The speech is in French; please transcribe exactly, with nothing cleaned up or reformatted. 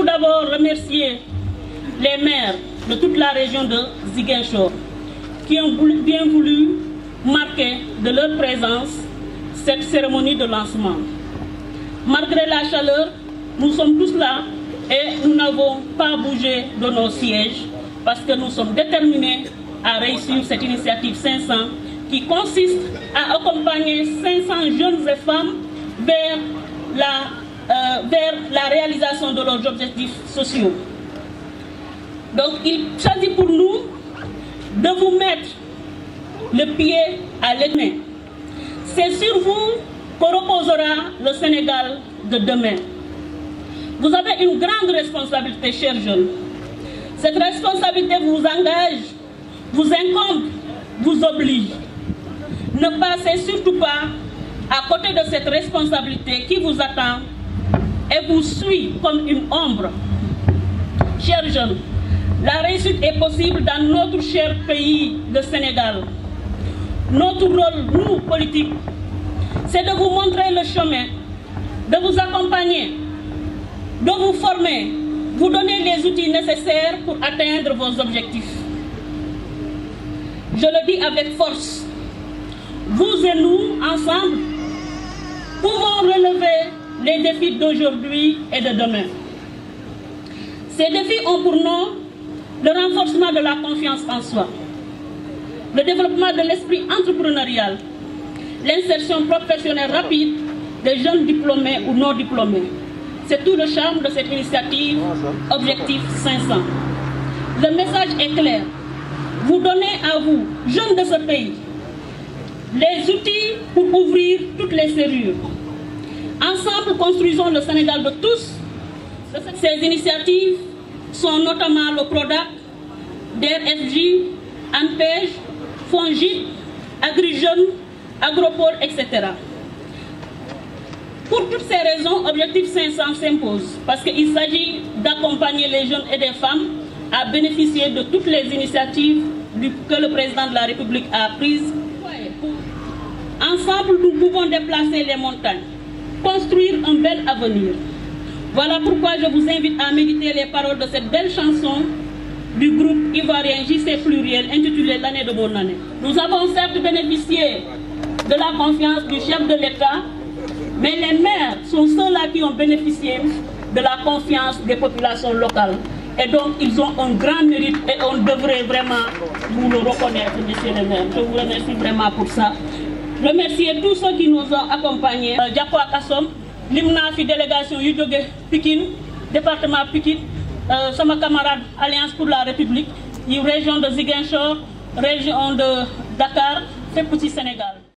d'abord remercier les maires de toute la région de Ziguinchor qui ont bien voulu marquer de leur présence cette cérémonie de lancement. Malgré la chaleur, nous sommes tous là et nous n'avons pas bougé de nos sièges parce que nous sommes déterminés à réussir cette initiative cinq cents qui consiste à accompagner cinq cents jeunes et femmes vers la, euh, vers la réalisation de leurs objectifs sociaux. Donc il s'agit pour nous de vous mettre le pied à l'étrier. C'est sur vous que reposera le Sénégal de demain. Vous avez une grande responsabilité, chers jeunes. Cette responsabilité vous engage, vous incombe, vous oblige. Ne passez surtout pas à côté de cette responsabilité qui vous attend et vous suit comme une ombre. Chers jeunes, la réussite est possible dans notre cher pays, le Sénégal. Notre rôle, nous, politiques, c'est de vous montrer le chemin, de vous accompagner, de vous former, vous donner les outils nécessaires pour atteindre vos objectifs. Je le dis avec force, vous et nous, ensemble, pouvons relever les défis d'aujourd'hui et de demain. Ces défis ont pour nom le renforcement de la confiance en soi, le développement de l'esprit entrepreneurial, l'insertion professionnelle rapide des jeunes diplômés ou non diplômés. C'est tout le charme de cette initiative Objectif cinq cents. Le message est clair. Vous donnez à vous, jeunes de ce pays, les outils pour ouvrir toutes les serrures. Ensemble, construisons le Sénégal de tous. Ces initiatives sont notamment le PRODAC, D R F J, ANPEJ, FONGIP, AgriJeunes, Agropole, et cetera. Pour toutes ces raisons, Objectif cinq cents s'impose parce qu'il s'agit d'accompagner les jeunes et les femmes à bénéficier de toutes les initiatives que le président de la République a prises. Ensemble, nous pouvons déplacer les montagnes, construire un bel avenir. Voilà pourquoi je vous invite à méditer les paroles de cette belle chanson du groupe ivoirien J C Pluriel intitulée L'année de bonne année. Nous avons certes bénéficié de la confiance du chef de l'État, mais les maires sont ceux-là qui ont bénéficié de la confiance des populations locales. Et donc, ils ont un grand mérite et on devrait vraiment vous le reconnaître, messieurs les maires. Je vous remercie vraiment pour ça. Remercier tous ceux qui nous ont accompagnés. Diapo Kassom, l'Imna fi délégation Yudjoge Pikine, département Pikine, euh, sama camarade Alliance pour la République, région de Ziguinchor, région de Dakar, fait petit Sénégal.